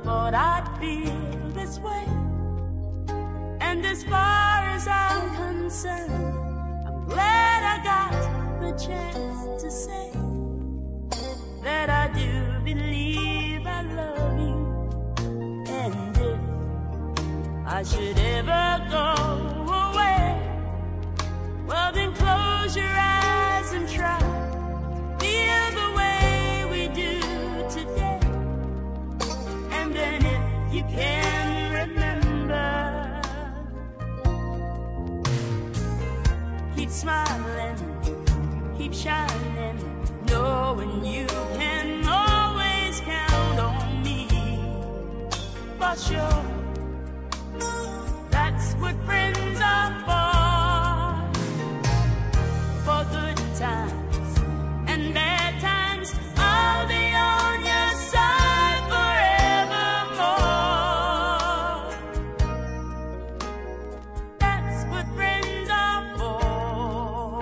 thought I'd feel this way. And as far as I'm concerned, I'm glad I got the chance to say that I do believe I love you. And if I should ever go away, well then close your eyes and try feel the way we do today. And then if you can remember, keep smiling, keep shining, knowing you can always count on me. For sure, that's what friends are for good times and bad times. I'll be on your side forevermore. That's what friends are for.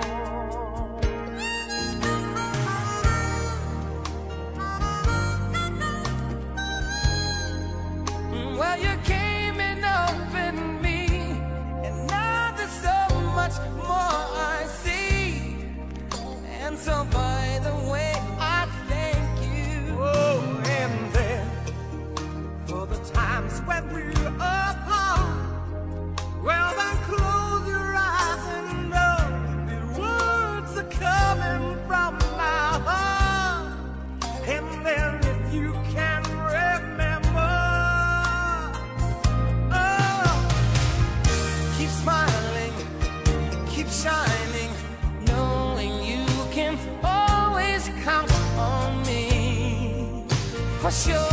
Well, you came and opened me, and now there's so much more I see. And so by the way, I thank you. Oh, and then for the times when we're apart, well then close your eyes and know the words are coming from my heart. And then if you can remember, oh, keep smiling, keep shining, knowing you can always count on me. For sure.